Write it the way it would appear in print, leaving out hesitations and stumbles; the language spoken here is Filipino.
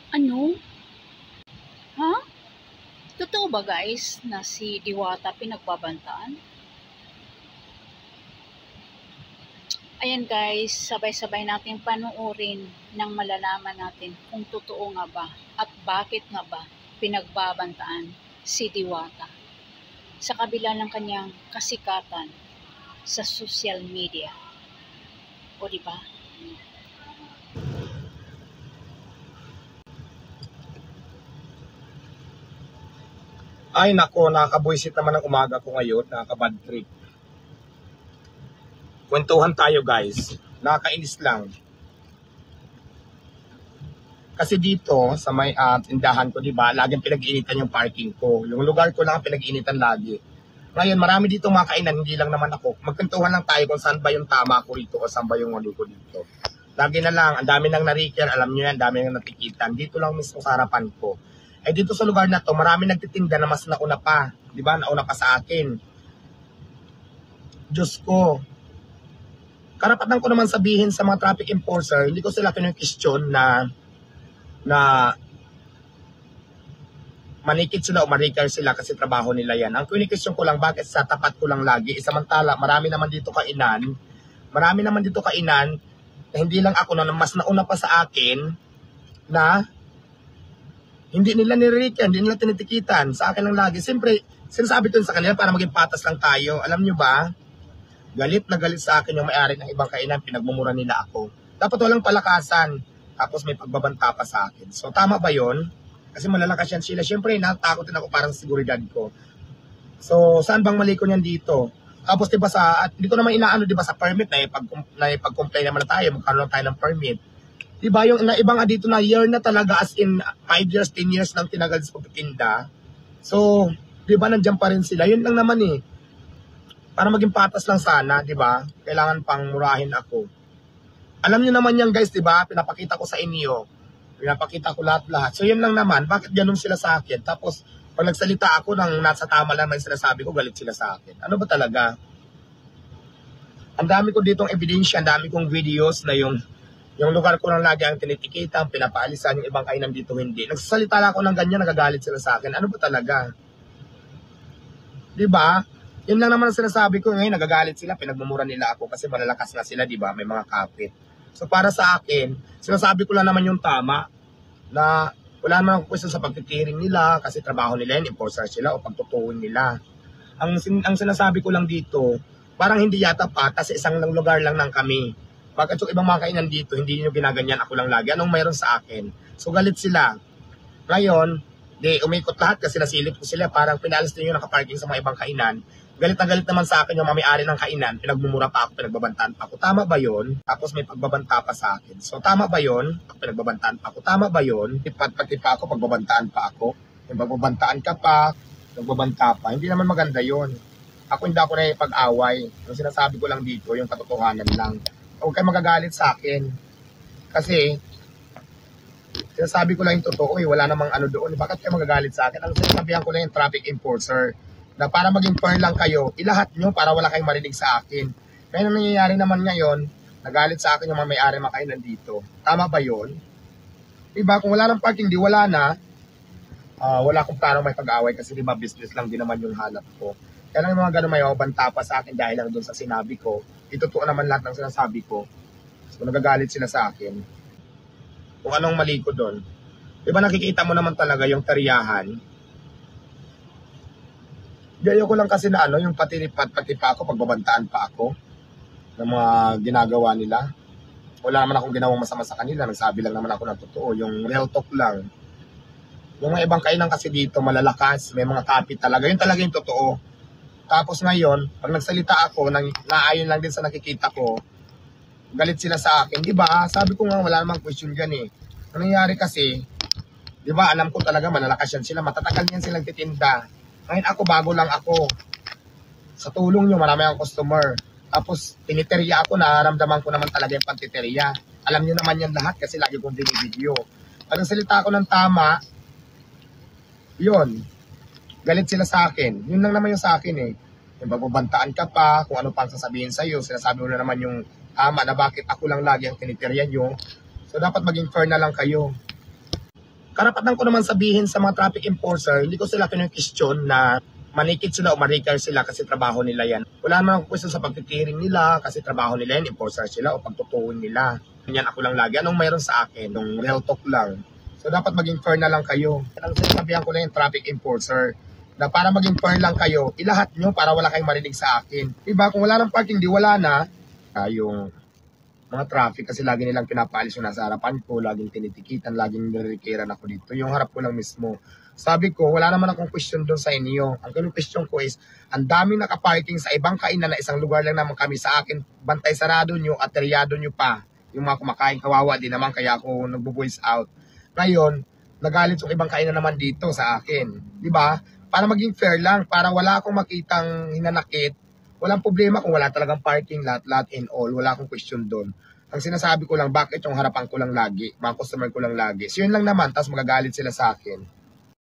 Ano? Ha? Totoo ba guys na si Diwata pinagbabantaan? Ayan guys, sabay-sabay natin panuorin nang malalaman natin kung totoo nga ba at bakit nga ba pinagbabantaan si Diwata sa kabila ng kanyang kasikatan sa social media. O di ba? Ay nako, nakakabuisit naman ang umaga ko ngayon, nakaka-bad trip. Kwentuhan tayo guys, nakakainis lang. Kasi dito sa may tindahan ko, di ba, laging pinag-iinitan yung parking ko. Yung lugar ko lang ang pinag-iinitan lagi. Ngayon, marami dito mga kainan, hindi lang naman ako. Magkwentuhan lang tayo kung saan ba yung tama ko rito o saan ba yung mali ko dito. Lagi na lang, ang dami nang na-recare, alam nyo yan, ang dami nang natikitan. Dito lang mismo sa harapan ko. Eh dito sa lugar na to, marami nagtitinda na mas nauna pa. Di ba? Nauna pa sa akin. Diyos ko. Karapatan ko naman sabihin sa mga traffic enforcer, hindi ko sila kinukistyon na manikit sila o marikar sila kasi trabaho nila yan. Ang kinikisyon ko lang, bakit sa tapat ko lang lagi, samantala marami naman dito kainan na hindi lang ako na mas nauna pa sa akin na hindi nila nirikar, hindi nila tinitikitan. Sa akin lang lagi. Siyempre, sinasabi ko sa kanila para maging patas lang tayo. Alam nyo ba, galit na galit sa akin yung may-ari ng ibang kainan, pinagmumura nila ako. Dapat walang palakasan, tapos may pagbabanta pa sa akin. So tama ba yon? Kasi malalakas yan sila. Siyempre, natakot din ako parang sa seguridad ko. So, saan bang mali ko niyan dito? Tapos, diba hindi ko naman inaano, diba sa permit, na ipag-complain naman na tayo, magkaroon tayo ng permit. Diba, yung ibang dito na year na talaga, as in 5 years, 10 years nang tinagal sa pagtitinda. So, diba, nandiyan pa rin sila. Yun lang naman eh. Para maging patas lang sana, diba? Kailangan pang murahin ako. Alam niyo naman yan guys, diba? Pinapakita ko sa inyo. Pinapakita ko lahat-lahat. So yun lang naman, bakit ganun sila sa akin? Tapos, pag nagsalita ako ng nasa tama lang may sinasabi ko, galit sila sa akin. Ano ba talaga? Ang dami ko ditong ebidensya, ang dami kong videos na yung lugar ko lang lagi ang tinitikita, pinapaalisan yung ibang kainan dito hindi. Nagsasalita lang ako ng ganyan, nagagalit sila sa akin. Ano ba talaga? Diba? Yun lang naman ang sinasabi ko ngayon, nagagalit sila, pinagmumura nila ako kasi malalakas na sila, diba? May mga kapit. So para sa akin, sinasabi ko lang naman yung tama na wala naman akong question sa pagtitiring nila kasi trabaho nila yan, enforcer sila o pagtutuwin nila. Ang sinasabi ko lang dito, parang hindi yata patas sa isang lugar lang ng kami. Bakit yung ibang mga kainan dito, hindi nyo ginaganyan, ako lang lagi. Anong mayroon sa akin? So galit sila. Ngayon, umikot lahat kasi nasilip ko sila. Parang pinalis din yung nakaparking sa mga ibang kainan. Galit na galit naman sa akin yung may-ari ng kainan. Pinagmumura pa ako, pinagbabantaan pa ako. Tama ba yun? Tapos may pagbabanta pa sa akin. So tama ba yun? Pinagbabantaan pa ako. Tama ba yun? Pati pa ako, pagbabantaan pa ako. Yung pagbabantaan ka pa, pagbabanta pa. Hindi naman maganda yun. Ako hindi ako na ipag-away. Yung sinasabi ko lang dito, yung katotohanan lang. Huwag kayo magagalit sa akin. Kasi, sinasabi ko lang yung totoo eh. Wala namang ano doon. Bakit kayo magagalit sa akin? Ang sinasabihan ko lang yung traffic enforcer na para maging fair lang kayo, ilahat nyo para wala kayong marinig sa akin. Kaya ang nangyayari naman ngayon, nagalit sa akin yung mga may-ari makainan dito. Tama ba yun? Diba, kung wala ng parking, di wala na, wala akong planong may pag-away kasi diba business lang din naman yung hanap ko. Kaya lang yung mga ganun may banta pa sa akin dahil lang doon sa sinabi ko. Itotoo naman lahat ng sinasabi ko. So nagagalit sila sa akin. Kung anong mali ko doon. Diba nakikita mo naman talaga yung tariyahan. Gayo ko lang kasi na yung pati pa ako, pagbabantaan pa ako ng mga ginagawa nila. Wala naman akong ginawang masama sa kanila, nagsabi lang naman ako ng totoo, yung real talk lang. Yung mga ibang kainan kasi dito, malalakas, may mga kapit talaga, yun talaga yung totoo. Tapos ngayon, pag nagsalita ako, naayon lang din sa nakikita ko, galit sila sa akin, di ba? Sabi ko nga, wala namang question dyan eh. Ang nangyari kasi, di ba, alam ko talaga, malalakas yan sila, matatagal yan silang titinda. Ngayon ako, bago lang ako. Sa tulong nyo, marami akong customer. Tapos, tiniterya ako, nararamdaman ko naman talaga yung pantiterya. Alam nyo naman yan lahat kasi lagi kong binibideo. Pag nagsalita ako ng tama, yun, galit sila sa akin. Yun lang naman yung sa akin eh. Yung pagbabantaan ka pa, kung ano pang sasabihin sa'yo, sinasabi mo na naman yung tama na bakit ako lang lagi ang tiniterya nyo. So, dapat maging fair na lang kayo. karapatan ko naman sabihin sa mga traffic enforcer, hindi ko sila kinukistyon na manikit sila o marikar sila kasi trabaho nila yan. Wala naman ako question sa pagtitiring nila kasi trabaho nila yan, enforcer sila o pagtutuon nila. Ganyan ako lang lagi. Anong mayroon sa akin? Nung real talk lang. So dapat maging fair na lang kayo. Ang sinasabihan ko na yung traffic enforcer na para maging fair lang kayo, ilahat nyo para wala kayong marinig sa akin. Diba? Kung wala ng parking, di wala na. Yung mga traffic kasi lagi nilang pinapaalis yung nasa harapan ko, laging tinitikitan, laging niririkiran ako dito. Yung harap ko lang mismo. Sabi ko, wala naman akong question doon sa inyo. Ang question ko is, ang daming nakaparking sa ibang kainan na isang lugar lang naman kami sa akin. Bantay sarado nyo at teryado nyo pa. Yung mga kumakain kawawa din naman kaya ako nagbo-voice out. Ngayon, nagalit yung ibang kainan naman dito sa akin. Diba? Para maging fair lang, para wala akong makitang hinanakit. Walang problema kung wala talagang parking, lahat and all. Wala akong question doon. Ang sinasabi ko lang, bakit yung harapan ko lang lagi, mga customer ko lang lagi. So yun lang naman, tapos magagalit sila sa akin.